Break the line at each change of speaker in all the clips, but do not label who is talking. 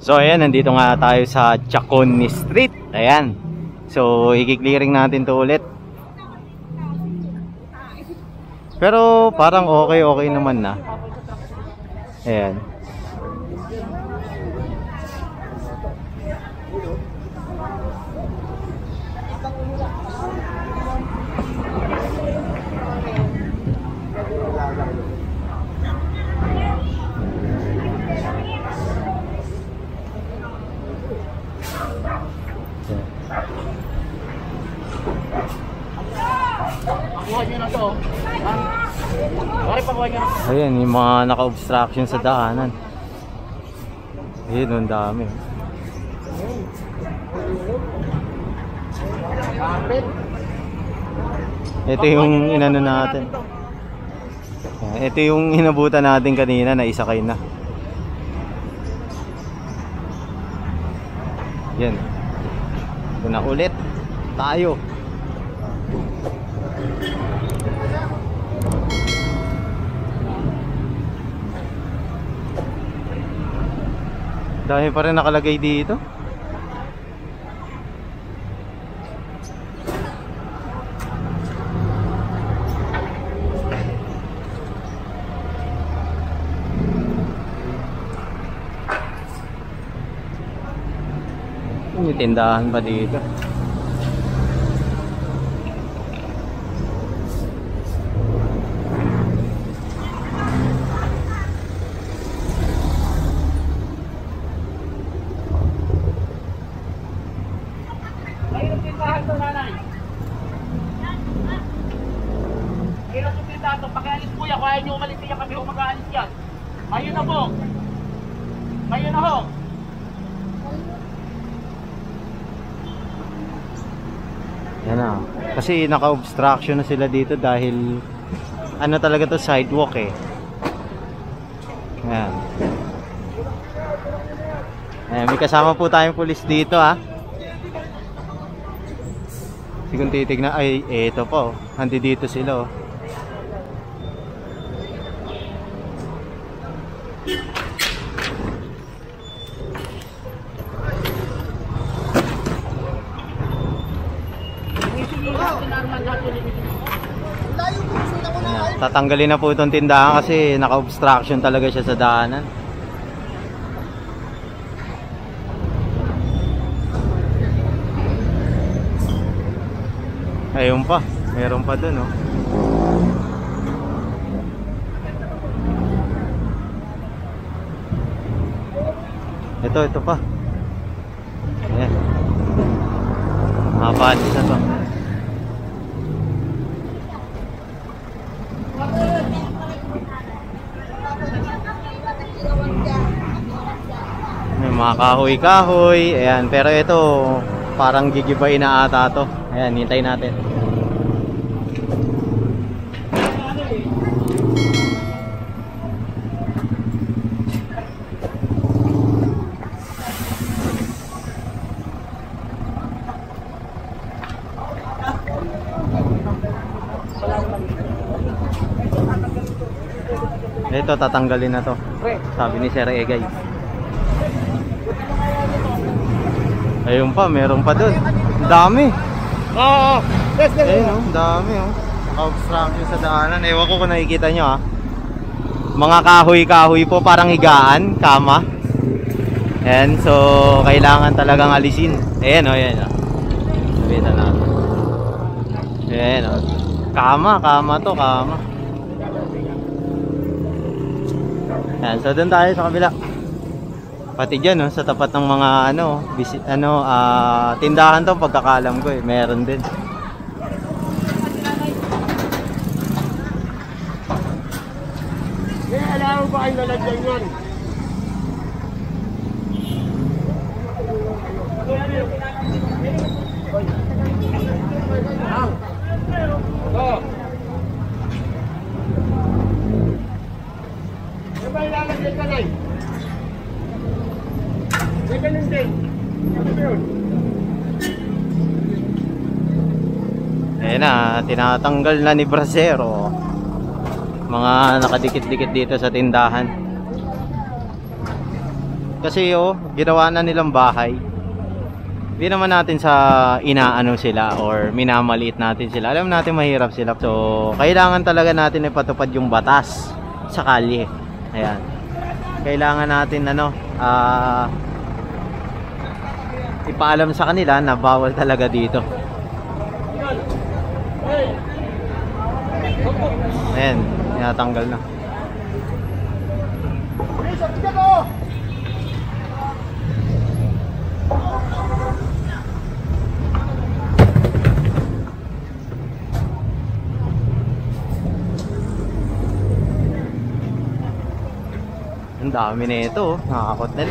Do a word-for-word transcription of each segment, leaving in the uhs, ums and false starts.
So ayan, nandito nga tayo sa Chacon Street. Ayan. So i-clearing natin to ulit. Pero parang okay okay naman na. Ayan. Ayan, yung mga naka-obstruction sa daanan. Ayan, ang dami. Ito yung inano natin. Ito yung inabutan natin kanina na isakay na. Yan. Ito na ulit tayo. Dahil pa rin nakalagay dito. May tindahan pa dito.
Pakialis kuya, kung ayaw nyo umalis niya kami kung mag-aalis yan. Ayun na po. Ayun na ho.
Yan na. Kasi naka-obstruction na sila dito dahil ano talaga to, sidewalk eh. Yan. Ayan, may kasama po tayong pulis dito ha. Siguro titignan, ay eto po. Handi dito sila oh. Tatanggalin na po itong tindahan kasi naka-obstruction talaga siya sa daanan. Ayun pa, meron pa dun oh. Ito, ito pa. Ayan. Mga patis na to. May mga kahoy-kahoy. Ayan, pero ito parang gigibay na ata to. Ayan, hintayin natin. Ito, tatanggalin na to. Sabi ni Sir Egay. Ayun pa, meron pa dun. Dami.
Oo.
Ayun oh, dami oh. Naka-obstruction sa daanan. Ewan ko kung nakikita nyo ah. Mga kahoy-kahoy po, parang higaan, kama. Ayan, so kailangan talagang alisin. Ayan oh, ayan oh. Sabitan natin. Ayan oh. Kama, kama to, kama. Ayan, so doon tayo sa kabila. Pati dyan, no, sa tapat ng mga ano, visit, ano uh, tindahan to, pagkakalam ko eh, meron din.
Eh, alam mo ba kayo nalagyan yan? Oh. Ano ba ilalagyan ka na eh? May ganun din. Ano ba yun?
Ayan na, tinatanggal na ni Brasero. Mga nakadikit-dikit dito sa tindahan. Kasi oh, ginawa na nilang bahay. Hindi naman natin sa inaano sila or minamaliit natin sila. Alam natin mahirap sila. So, kailangan talaga natin ipatupad yung batas sa kalye. Ayan. Kailangan natin ano, ah, uh, ipaalam sa kanila na bawal talaga dito. Ayan, tinatanggal na. Ang dami na ito, nakakot nila.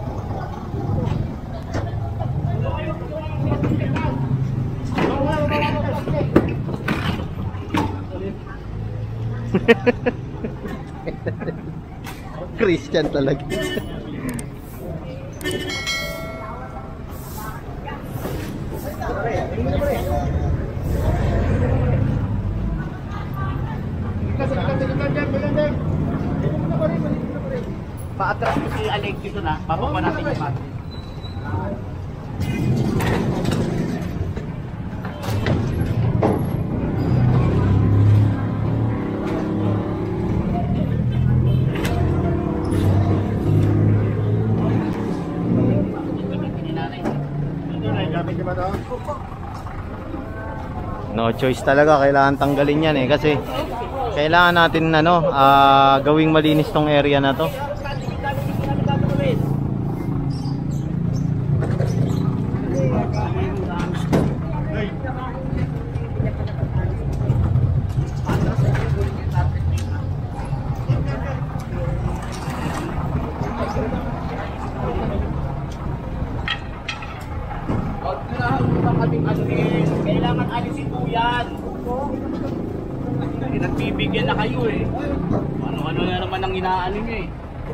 Christian talaga.
Pa-atras ko si Alex dito na, bababa natin yung mat.
No choice talaga, kailangan tanggalin yan eh kasi kailangan natin ano, uh, gawing malinis tong area na to.
Kailangan alisin po yan. Nagbibigyan na kayo eh. Ano-ano na naman ang inaano nyo eh.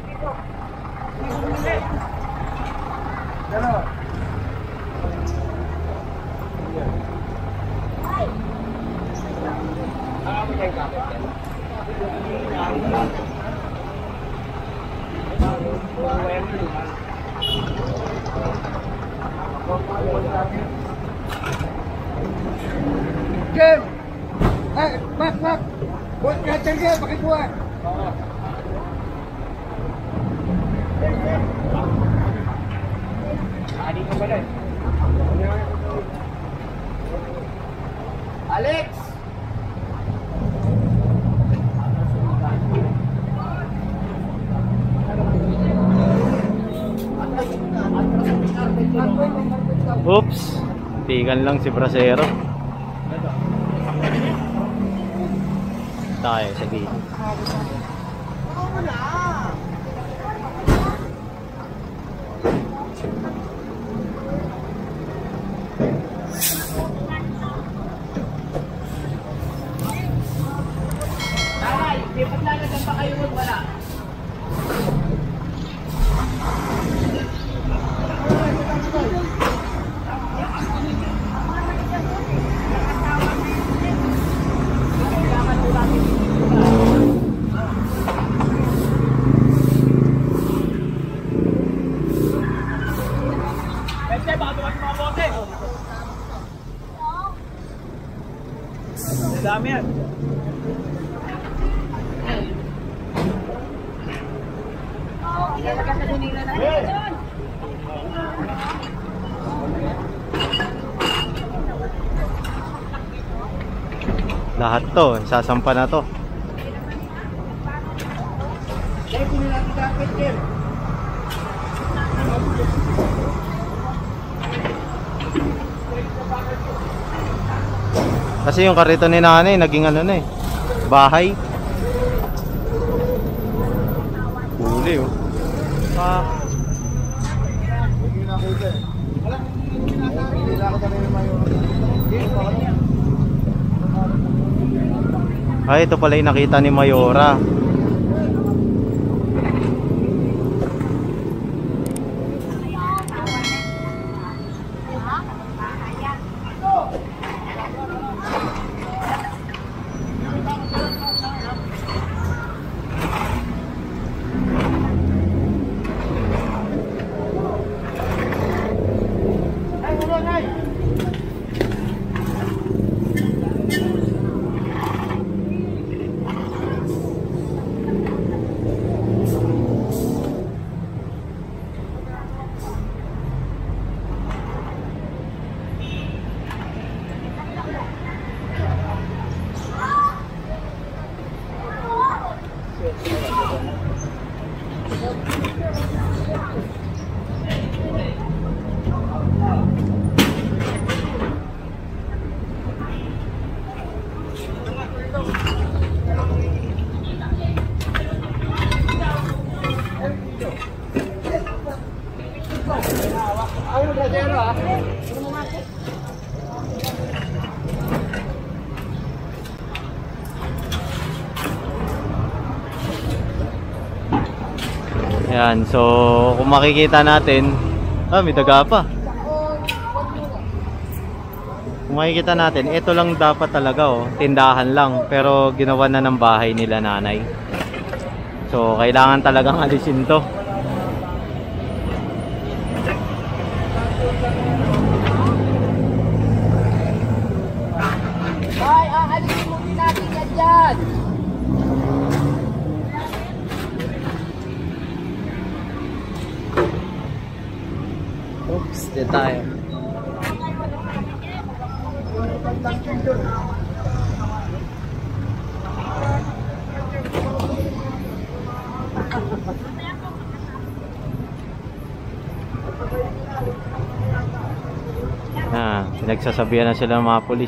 Jim! Eh, Mac, Mac! Buat ka dyan, Jim! Pakikuha! Ani ka ba lang? Alex!
Oops! Tigan lang si Brasero. Tayo sa gilid.
Taray, di ba't lalagyan pa kayo wala? Dami yan.
Lahat to, sasampa na to. Kasi yung karito ni nanay naging ano na eh, bahay. Huli oh. Ah. Ay, ito pala yung nakita ni Mayora. Ayan, so kung makikita natin, ah, may daga pa. Kung makikita natin, ito lang dapat talaga, oh, tindahan lang, pero ginawa na ng bahay nila nanay. So kailangan talagang alisin to.
Ay, aalisin mo din natin yan dyan.
Oops, di tayo. Ah, pinagsasabihan na sila ng mga pulis.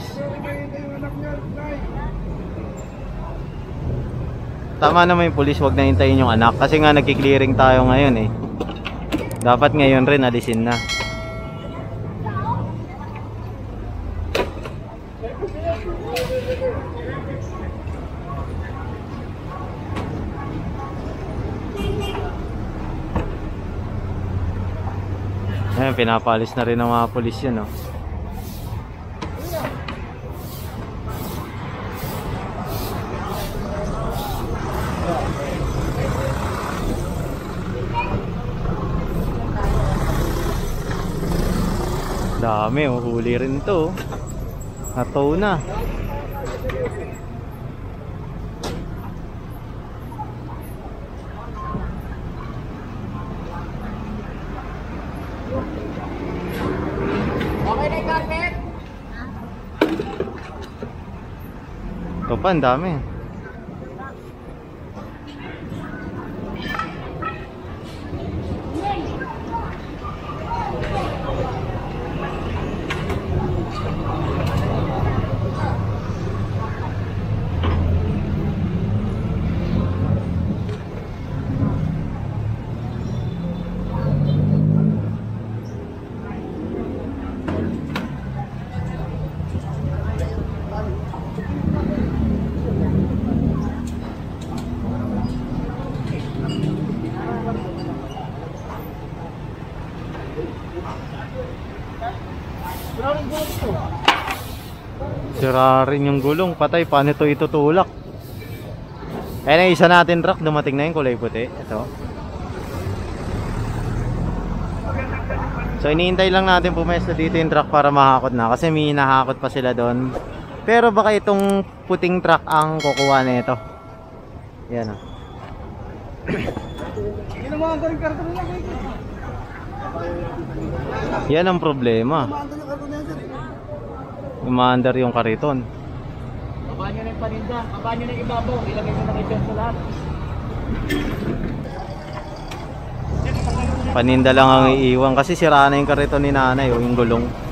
Tama naman yung pulis, wag na hintayin yung anak kasi nga nagki-clearing tayo ngayon eh. Dapat ngayon rin alisin na. Ayan, pinapalis na rin ng mga pulis yun, oh. Dami, oh. Huli rin to. Natow na.
Okay na yung carpet?
Ito pa, ang dami. Sira rin yung gulong, patay. Paano ito itutulak? Kaya na isa natin truck, dumating na yung kulay puti. Ito. So iniintay lang natin pumesto dito yung truck para mahakot na. Kasi may hinahakot pa sila doon. Pero baka itong puting truck ang kukuha na ito. Yan, oh. Yan ang problema. Umaandar yung kariton.
Kabaan nyo na yung paninda. Kabaan nyo na yung ibabaw. Ilagay nyo na kayo sa lahat.
Paninda lang ang iiwan kasi sira na yung kariton ni nanay o yung gulong.